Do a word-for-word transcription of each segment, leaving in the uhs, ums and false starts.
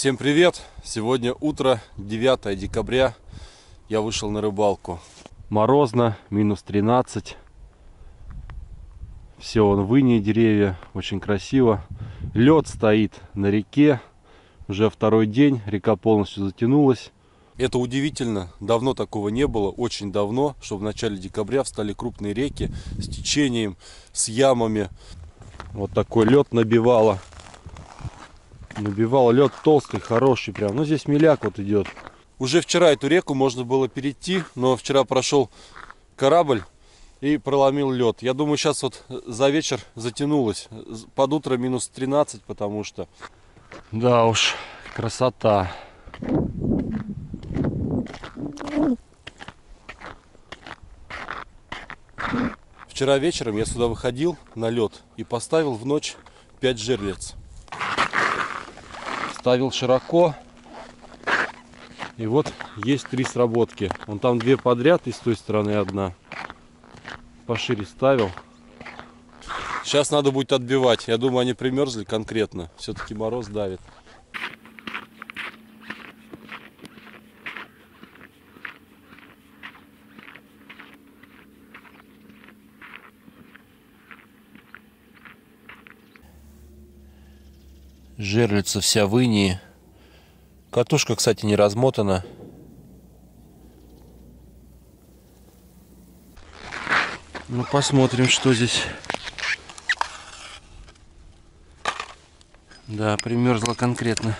Всем привет! Сегодня утро, девятое декабря. Я вышел на рыбалку. Морозно, минус тринадцать. Все вон в инее деревья, очень красиво. Лед стоит на реке. Уже второй день, река полностью затянулась. Это удивительно, давно такого не было, очень давно, что в начале декабря встали крупные реки с течением, с ямами. Вот такой лед набивало. Набивало лед толстый, хороший прям. Ну здесь миляк вот идет. Уже вчера эту реку можно было перейти, но вчера прошел корабль и проломил лед. Я думаю, сейчас вот за вечер затянулось. Под утро минус тринадцать, потому что... Да уж, красота. Вчера вечером я сюда выходил на лед и поставил в ночь пять жерлиц. Ставил широко. И вот есть три сработки. Вон там две подряд и с той стороны одна. Пошире ставил. Сейчас надо будет отбивать. Я думаю, они примерзли конкретно. Все-таки мороз давит. Жерлица вся в инии. Катушка, кстати, не размотана. Ну, посмотрим, что здесь. Да, примерзла конкретно.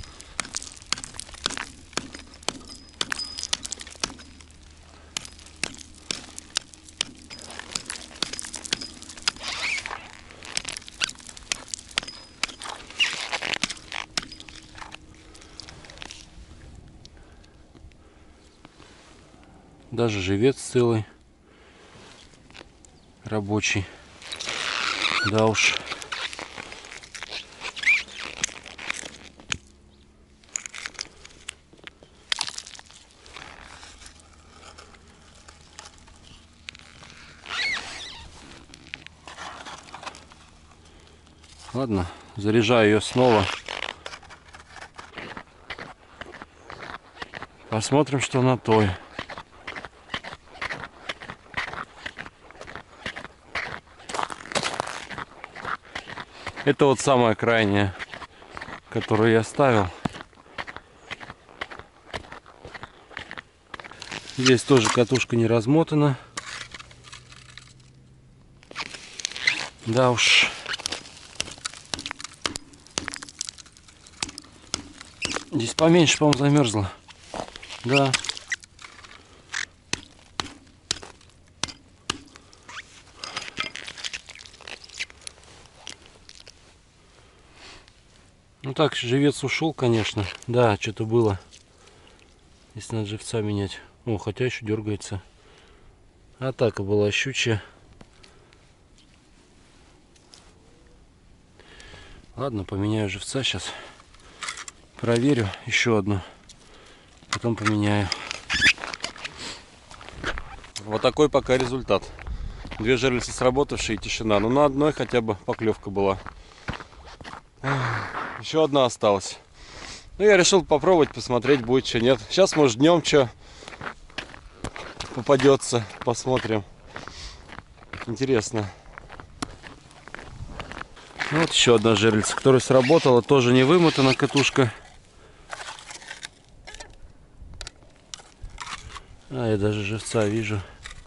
Даже живец целый, рабочий. Да уж. Ладно, заряжаю ее снова. Посмотрим, что на той. Это вот самая крайняя, которую я ставил. Здесь тоже катушка не размотана. Да уж. Здесь поменьше, по-моему, замерзла. Да. Ну так, живец ушел, конечно. Да, что-то было. Если надо живца менять. О, хотя еще дергается. Атака была щучья. Ладно, поменяю живца сейчас. Проверю еще одну. Потом поменяю. Вот такой пока результат. Две жерлицы сработавшие и тишина. Ну на одной хотя бы поклевка была. Еще одна осталась. Ну, я решил попробовать, посмотреть, будет что, нет. Сейчас, может, днем что попадется. Посмотрим. Интересно. Ну, вот еще одна жерлица, которая сработала. Тоже не вымотана катушка. А, я даже живца вижу.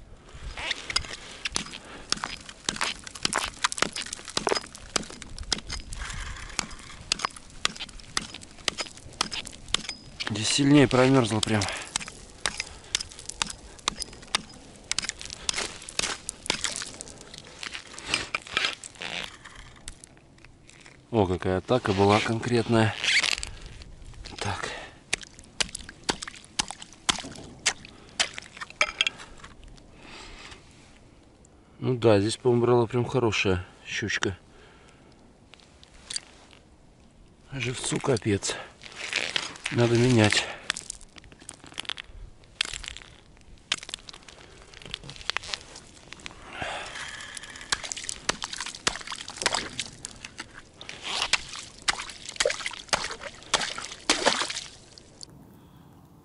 Здесь сильнее промерзло прям. О, какая атака была конкретная. Так. Ну да, здесь, по-моему, брала прям хорошая щучка. Живцу капец. Надо менять.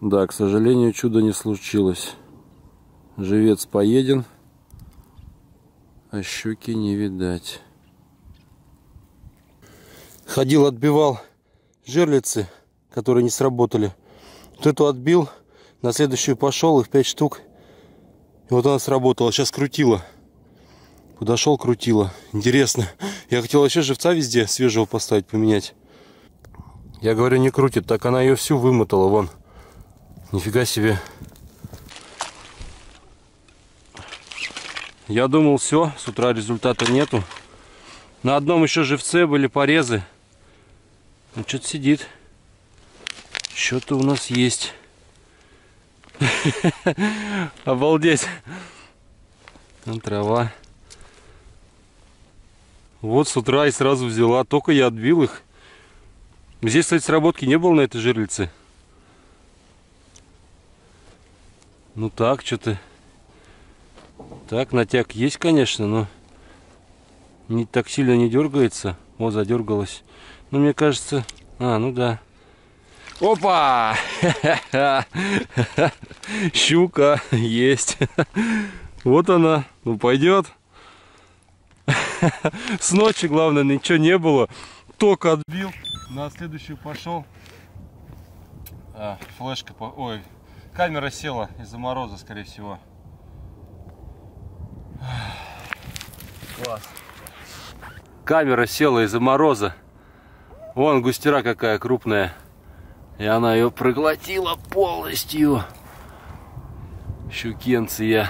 Да, к сожалению, чудо не случилось. Живец поеден, а щуки не видать. Ходил, отбивал жерлицы, которые не сработали. Вот эту отбил, на следующую пошел, их пять штук. И вот она сработала, сейчас крутила. Подошел, крутила. Интересно. Я хотел вообще живца везде свежего поставить, поменять. Я говорю, не крутит, так она ее всю вымотала, вон. Нифига себе. Я думал, все, с утра результата нету. На одном еще живце были порезы. Ну, что-то сидит. Что-то у нас есть. Обалдеть. Там трава. Вот с утра и сразу взяла. Только я отбил их. Здесь, кстати, сработки не было на этой жерлице. Ну так, что-то. Так, натяг есть, конечно, но не так сильно не дергается. Вот, задергалась. Ну, мне кажется... А, ну да. Опа! Щука есть. Вот она. Ну, пойдет. С ночи, главное, ничего не было. Только отбил. На следующую пошел. А, флешка... По... Ой, камера села из-за мороза, скорее всего. Класс. Камера села из-за мороза. Вон густера какая крупная. И она ее проглотила полностью. Щукенция.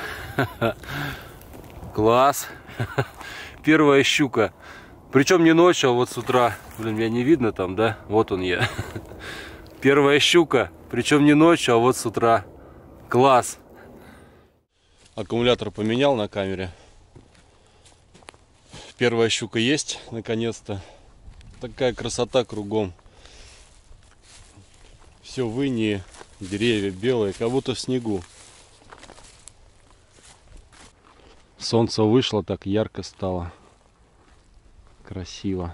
Класс. Первая щука. Причем не ночью, а вот с утра. Блин, меня не видно там, да? Вот он я. Первая щука. Причем не ночью, а вот с утра. Класс. Аккумулятор поменял на камере. Первая щука есть, наконец-то. Такая красота кругом. Все в инее, деревья белые, как будто в снегу. Солнце вышло, так ярко стало. Красиво.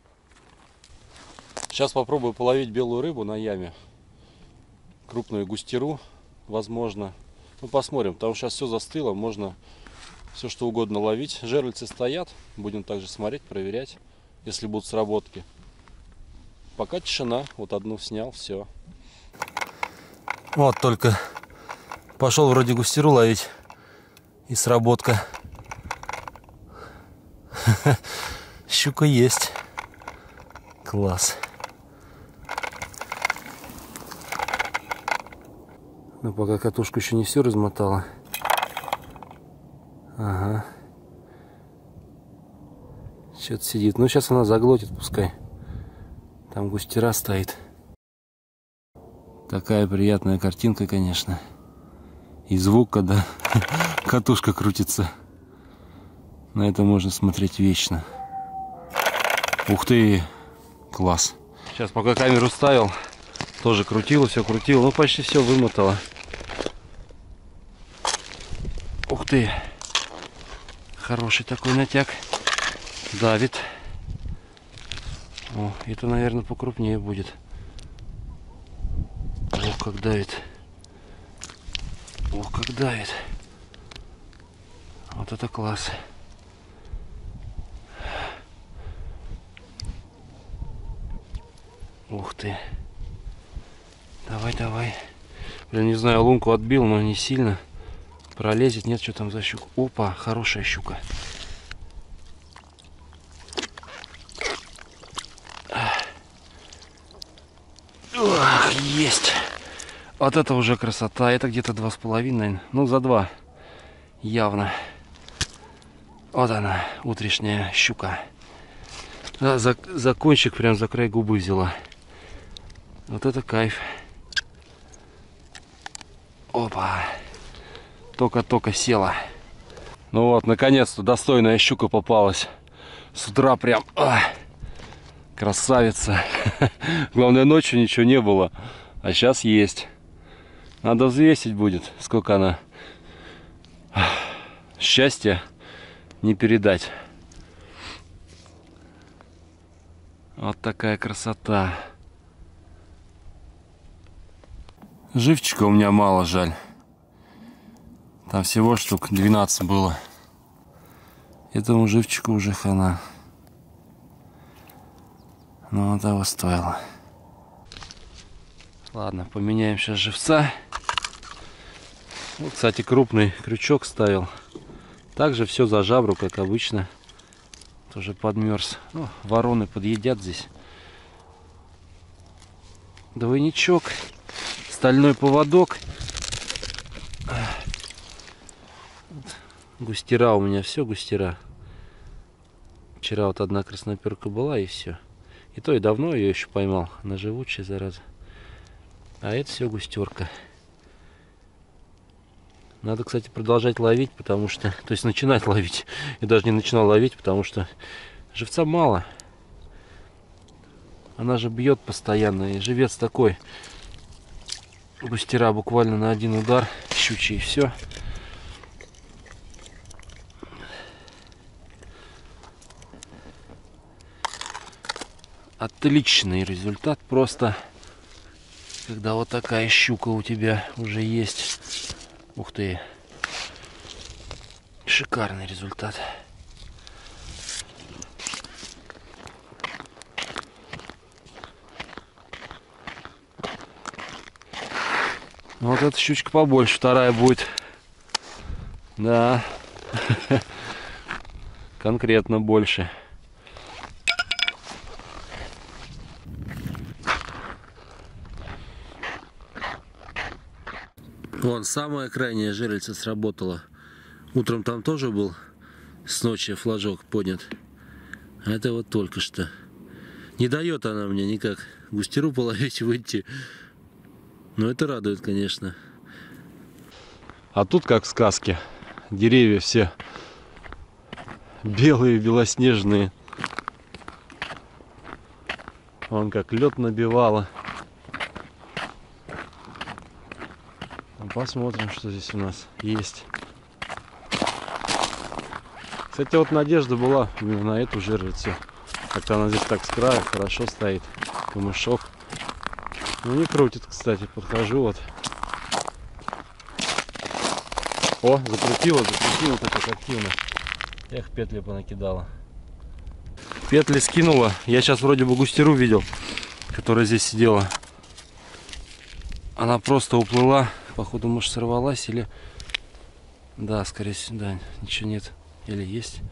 Сейчас попробую половить белую рыбу на яме. Крупную густеру, возможно. Ну, посмотрим, потому что сейчас все застыло, можно все что угодно ловить. Жерлицы стоят, будем также смотреть, проверять, если будут сработки. Пока тишина, вот одну снял, все. Вот только пошел вроде густеру ловить, и сработка. Щука есть. Класс. Но пока катушку еще не все размотала. Ага. Что-то сидит. Ну, сейчас она заглотит, пускай. Там густера стоит. Такая приятная картинка, конечно. И звук, когда катушка крутится. На это можно смотреть вечно. Ух ты! Класс. Сейчас пока камеру ставил, тоже крутила, все крутила. Ну, почти все вымотала. Ух ты! Хороший такой натяг. Давит. О, это, наверное, покрупнее будет. Ох, как давит. Ох, как давит. Вот это класс. Ух ты. Давай, давай. Блин, не знаю, лунку отбил, но не сильно. Пролезет, нет, что там за щука. Опа, хорошая щука. Ох, есть. Вот это уже красота. Это где-то два с половиной. Ну, за два. Явно. Вот она, утрешняя щука. Да, за, за кончик прям за край губы взяла. Вот это кайф. Опа. Только-только села. Ну вот, наконец-то достойная щука попалась. С утра прям... А, красавица. Главное, ночью ничего не было. А сейчас есть. Надо взвесить будет, сколько она. Счастье не передать. Вот такая красота. Живчика у меня мало, жаль. Там всего штук двенадцать было. Этому живчику уже хана. Но того стоило. Ладно, поменяем сейчас живца. Вот, кстати, крупный крючок ставил. Также все за жабру, как обычно. Тоже подмерз. Ну, вороны подъедят здесь. Двойничок. Стальной поводок. Густера у меня, все густера. Вчера вот одна красноперка была и все. И то и давно ее еще поймал. Она живучая, зараза. А это все густерка. Надо, кстати, продолжать ловить, потому что... То есть начинать ловить. Я даже не начинал ловить, потому что живца мало. Она же бьет постоянно. И живец такой. Густера буквально на один удар. Щучий, и все. Отличный результат. Просто, когда вот такая щука у тебя уже есть. Ух ты. Шикарный результат. Вот эта щучка побольше, вторая будет. Да. Конкретно больше. Вон, самая крайняя жерлица сработала. Утром там тоже был с ночи флажок поднят. А это вот только что. Не дает она мне никак густеру половить, выйти. Но это радует, конечно. А тут как в сказке. Деревья все белые, белоснежные. Вон как лед набивало. Посмотрим, что здесь у нас есть. Кстати, вот надежда была именно на эту жерлицу. Как-то она здесь так с края хорошо стоит. Камышок. Ну не крутит, кстати. Подхожу вот. О, закрутила, закрутила так активно. Эх, петли понакидала. Петли скинула. Я сейчас вроде бы густеру видел, которая здесь сидела. Она просто уплыла. Походу, может, сорвалась или... Да, скорее всего, да, ничего нет. Или есть.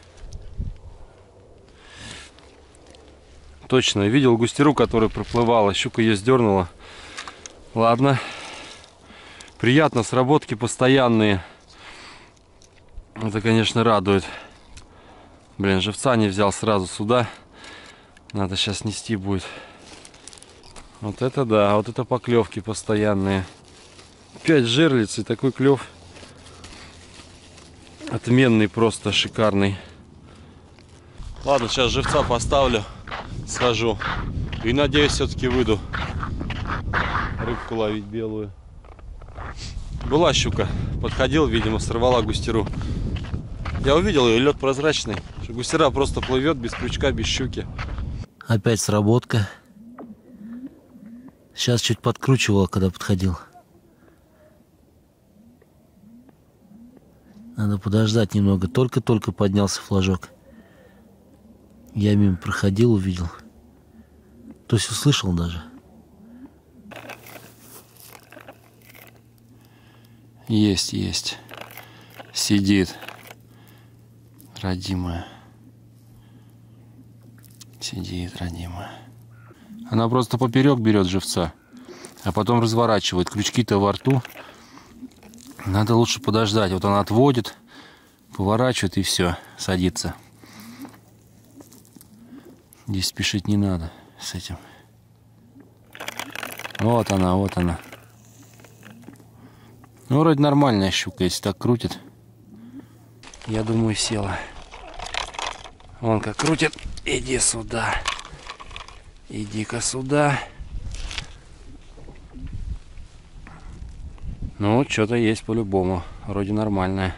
Точно, видел густеру, которая проплывала. Щука ее сдернула. Ладно. Приятно, сработки постоянные. Это, конечно, радует. Блин, живца не взял сразу сюда. Надо сейчас нести будет. Вот это да, вот это поклевки постоянные. Пять жерлиц и такой клев. Отменный, просто шикарный. Ладно, сейчас живца поставлю, схожу. И надеюсь, все-таки выйду рыбку ловить белую. Была щука, подходил, видимо, сорвала густеру. Я увидел ее, лед прозрачный. Густера просто плывет без крючка, без щуки. Опять сработка. Сейчас чуть подкручивала, когда подходил. Надо подождать немного. Только-только поднялся флажок. Я мимо проходил, увидел. То есть услышал даже. Есть, есть. Сидит. Родимая. Сидит, родимая. Она просто поперек берет живца, а потом разворачивает. Крючки-то во рту. Надо лучше подождать. Вот она отводит, поворачивает и все, садится. Здесь спешить не надо с этим. Вот она, вот она. Ну, вроде нормальная щука, если так крутит. Я думаю, села. Вон как крутит. Иди сюда. Иди-ка сюда. Ну, что-то есть по-любому. Вроде нормальное.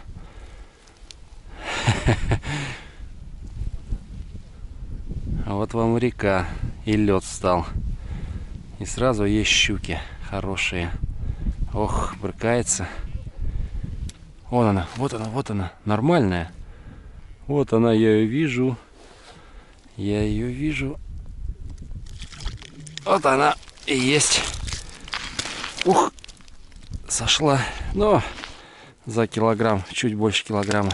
Вот вам река. И лед встал. И сразу есть щуки хорошие. Ох, брыкается. Вон она, вот она, вот она, нормальная. Вот она, я ее вижу. Я ее вижу. Вот она и есть. Ух, сошла. Но за килограмм, чуть больше килограмма.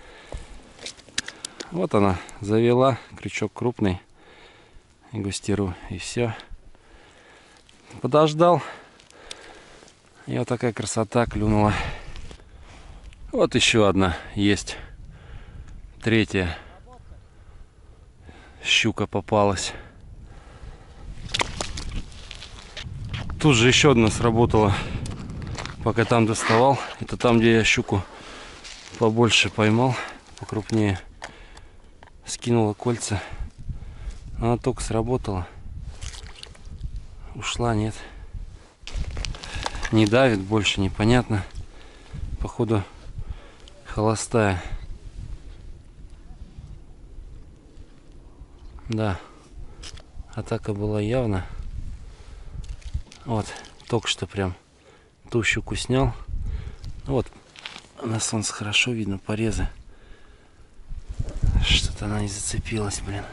Вот она, завела. Крючок крупный. Густеру. И все. Подождал. И вот такая красота клюнула. Вот еще одна есть. Третья щука попалась. Тут же еще одна сработала. Пока там доставал. Это там, где я щуку побольше поймал. Покрупнее. Скинула кольца. Она только сработала. Ушла, нет. Не давит больше, непонятно. Походу холостая. Да. Атака была явно. Вот, только что прям ту щуку снял. Вот, на солнце хорошо видно порезы. Что-то она не зацепилась, блин.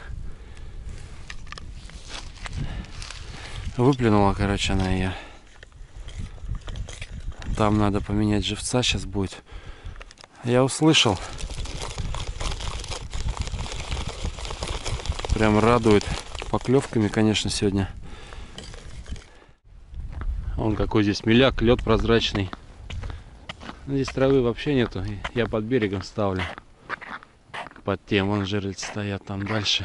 Выплюнула, короче, она ее. Там надо поменять живца сейчас будет. Я услышал. Прям радует поклевками, конечно, сегодня. Вон какой здесь меляк, лед прозрачный. Здесь травы вообще нету. Я под берегом ставлю. Под тем, вон жерлицы стоят там дальше.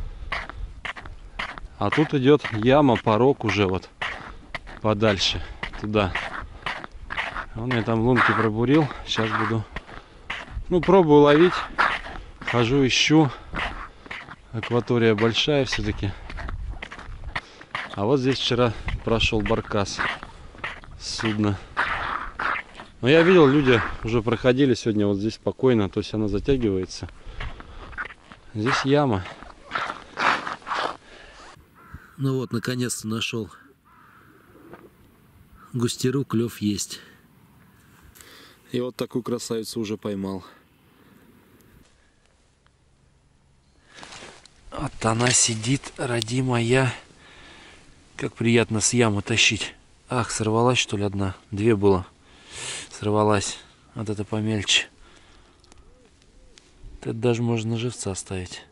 А тут идет яма, порог уже вот подальше, туда. Он я там лунки пробурил. Сейчас буду, ну, пробую ловить. Хожу, ищу. Акватория большая все-таки. А вот здесь вчера прошел баркас. Судно. Но я видел, люди уже проходили сегодня вот здесь спокойно. То есть она затягивается. Здесь яма. Ну вот, наконец-то нашел густеру, клев есть. И вот такую красавицу уже поймал. Вот она сидит, родимая. Как приятно с ямы тащить. Ах, сорвалась, что ли, одна? Две было. Сорвалась. Вот это помельче. Это даже можно на живца оставить.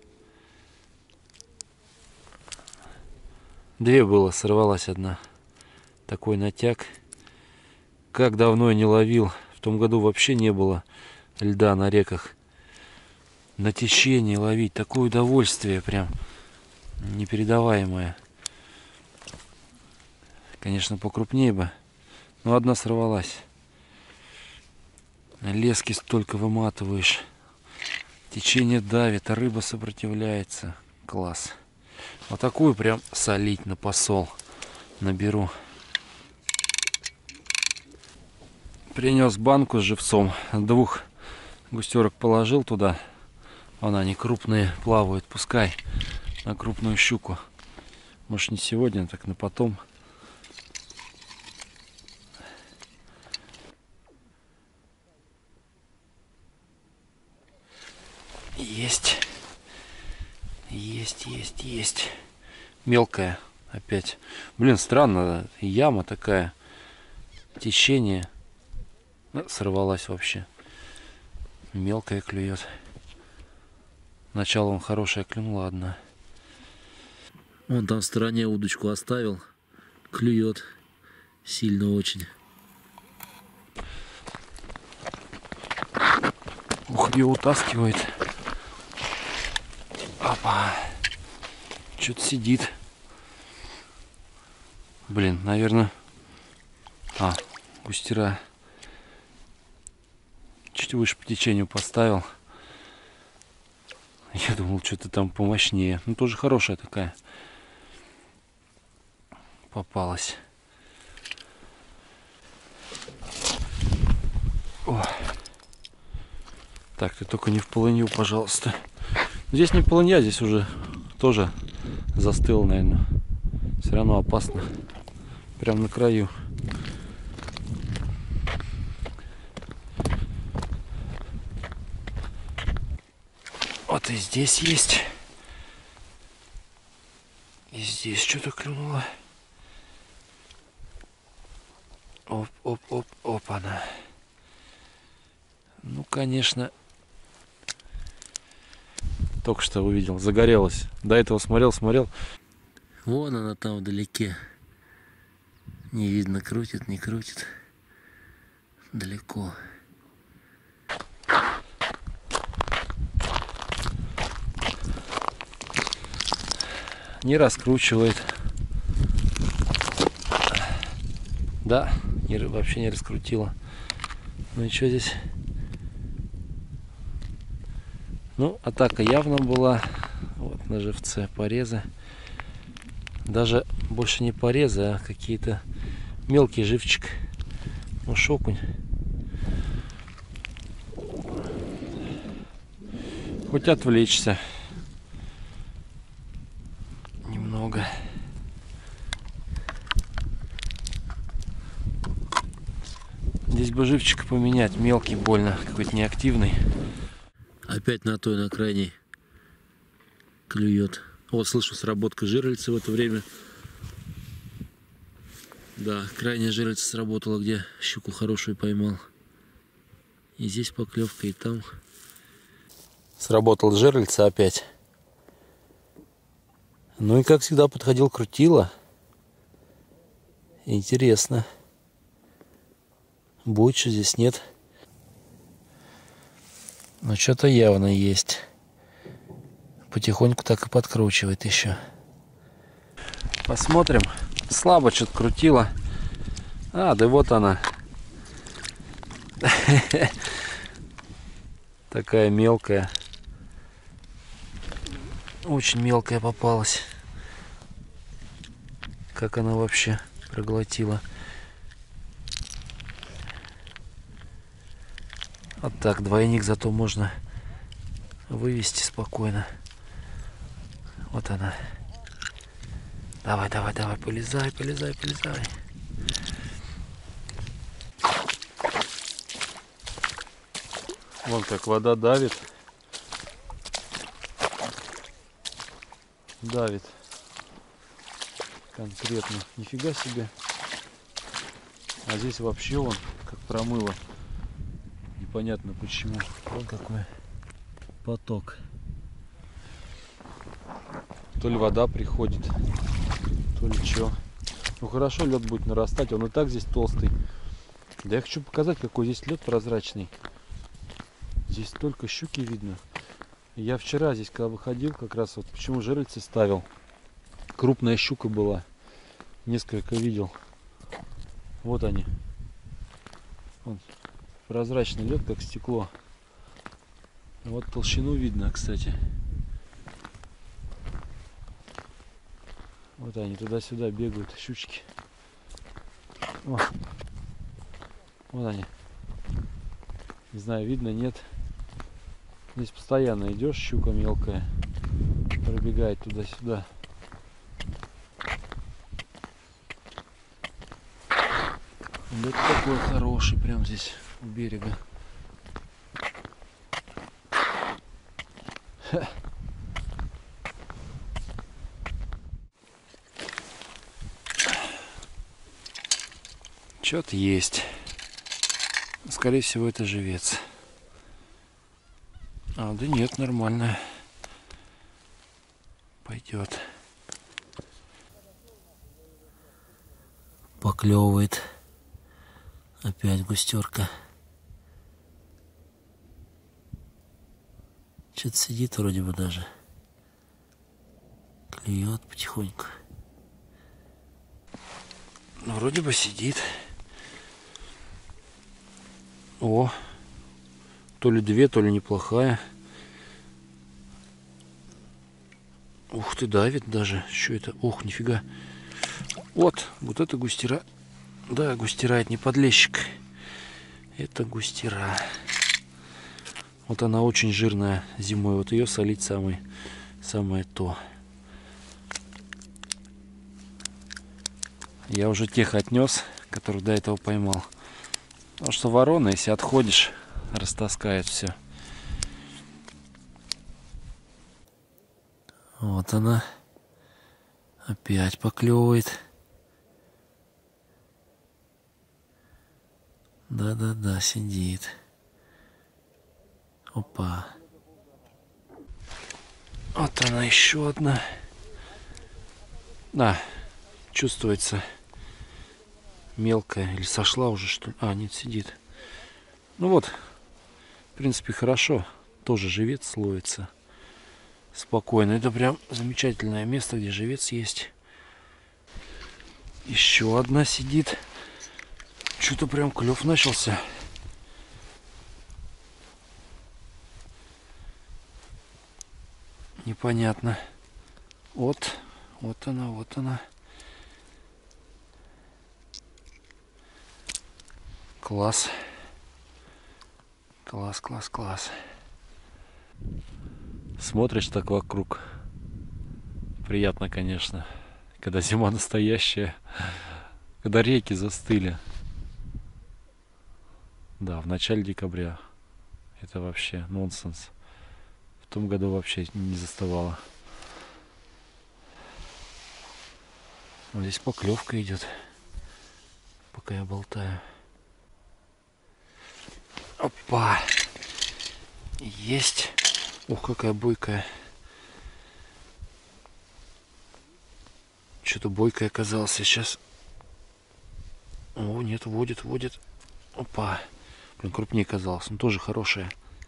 Две было, сорвалась одна. Такой натяг. Как давно я не ловил. В том году вообще не было льда на реках. На течение ловить. Такое удовольствие прям непередаваемое. Конечно, покрупнее бы. Но одна сорвалась. Лески столько выматываешь. Течение давит, а рыба сопротивляется. Класс. Вот такую прям солить на посол наберу. Принес банку с живцом. Двух густерок положил туда. Вон они крупные плавают. Пускай на крупную щуку. Может, не сегодня, так на потом. Есть. Есть, есть, есть. Мелкая опять. Блин, странно. Яма такая. Течение. Ну, сорвалась вообще. Мелкая клюет. Начало он хорошая клюнула одна. Вон там в стороне удочку оставил. Клюет. Сильно очень. Ух, ее утаскивает. Опа. Что-то сидит. Блин, наверное... А, густера. Чуть выше по течению поставил. Я думал, что-то там помощнее. Ну, тоже хорошая такая. Попалась. О. Так, ты только не в полынью, пожалуйста. Здесь не полынья, здесь уже тоже застыл, наверное. Все равно опасно. Прям на краю. Вот и здесь есть. И здесь что-то клюнуло. Оп, оп, оп, оп, она. Ну, конечно, только что увидел, загорелась. До этого смотрел, смотрел. Вон она там вдалеке. Не видно, крутит, не крутит. Далеко. Не раскручивает. Да, не, вообще не раскрутила. Ну и что здесь? Ну, атака явно была. Вот на живце порезы. Даже больше не порезы, а какие-то мелкий живчик. Уж окунь. Хоть отвлечься. Немного. Здесь бы живчик поменять. Мелкий больно. Какой-то неактивный. Опять на той, на крайней клюет. Вот слышу сработка жерлицы в это время. Да, крайняя жерлица сработала, где щуку хорошую поймал. И здесь поклевка, и там. Сработал жерлица опять. Ну и как всегда подходил крутило. Интересно. Больше здесь нет. Но что-то явно есть. Потихоньку так и подкручивает еще. Посмотрим. Слабо что-то крутило. А, да вот она. Такая мелкая. Очень мелкая попалась. Как она вообще проглотила. Вот так, двойник зато можно вывести спокойно. Вот она. Давай, давай, давай, полезай, полезай, полезай. Вон как вода давит. Давит. Конкретно. Нифига себе. А здесь вообще вон как промыло. Непонятно почему. Вон какой поток. То ли вода приходит, то ли что. Ну хорошо, лед будет нарастать. Он и так здесь толстый. Да я хочу показать, какой здесь лед прозрачный. Здесь только щуки видно. Я вчера здесь, когда выходил, как раз вот почему жерлицы ставил. Крупная щука была. Несколько видел. Вот они. Вон. Прозрачный лед, как стекло. Вот толщину видно, кстати. Вот они туда-сюда бегают, щучки. О. Вот они. Не знаю, видно, нет. Здесь постоянно идешь, щука мелкая. Пробегает туда-сюда. Лед такой хороший, прям здесь у берега. Ха. Что-то есть. Скорее всего, это живец. А, да нет, нормально. Пойдет. Поклевывает. Опять густерка. Что-то сидит вроде бы даже. Клюет потихоньку. Ну, вроде бы сидит. О, то ли две, то ли неплохая. Ух ты, давит даже. Что это? Ох, нифига. Вот, вот это густера. Да, густера, это не подлещик. Это густера. Вот она очень жирная зимой. Вот ее солить самое, самое то. Я уже тех отнес, которых до этого поймал. Потому что ворона, если отходишь, растаскает все. Вот она. Опять поклевывает. Да-да-да, сидит. Опа. Вот она еще одна. Да, чувствуется мелкая. Или сошла уже, что ли? А, нет, сидит. Ну вот, в принципе, хорошо. Тоже живец ловится. Спокойно. Это прям замечательное место, где живец есть. Еще одна сидит. Что-то прям клев начался. Непонятно. Вот, вот она, вот она. Класс. Класс, класс, класс. Смотришь так вокруг. Приятно, конечно. Когда зима настоящая. Когда реки застыли. Да, в начале декабря. Это вообще нонсенс. В том году вообще не заставало. Вот здесь поклевка идет. Пока я болтаю. Опа! Есть. Ух, какая бойкая. Что-то бойкая оказалась. Сейчас. О, нет, водит, водит. Опа. Блин, крупнее казалось. Но тоже хорошая.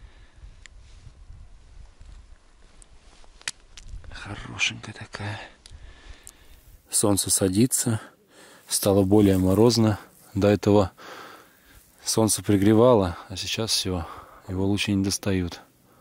Хорошенькая такая. Солнце садится. Стало более морозно. До этого солнце пригревало, а сейчас все. Его лучи не достают.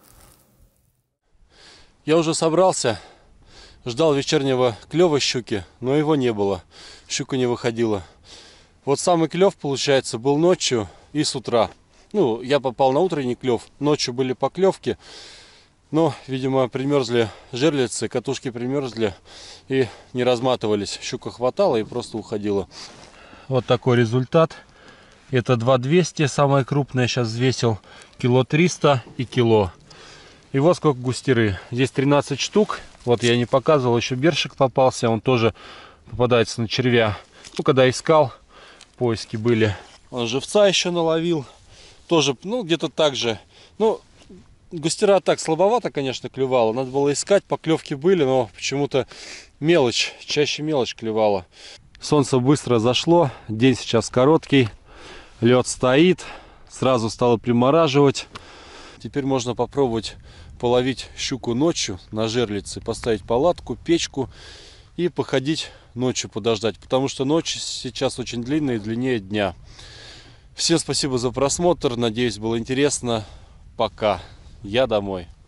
Я уже собрался. Ждал вечернего клёва щуки, но его не было. Щука не выходила. Вот самый клев, получается, был ночью и с утра. Ну, я попал на утренний клев. Ночью были поклевки. Но, видимо, примерзли жерлицы, катушки примерзли и не разматывались. Щука хватала и просто уходила. Вот такой результат. Это два двести, самое крупное. Сейчас взвесил кило триста и кило. И вот сколько густеры. Здесь тринадцать штук. Вот я не показывал, еще бершик попался. Он тоже попадается на червя. Ну, когда искал, поиски были. Он живца еще наловил. Тоже, ну, где-то так же. Ну, густера так слабовато, конечно, клевала. Надо было искать, поклевки были, но почему-то мелочь, чаще мелочь клевала. Солнце быстро зашло, день сейчас короткий. Лед стоит, сразу стало примораживать. Теперь можно попробовать половить щуку ночью на жерлице, поставить палатку, печку и походить ночью, подождать. Потому что ночь сейчас очень длинная и длиннее дня. Всем спасибо за просмотр. Надеюсь, было интересно. Пока. Я домой.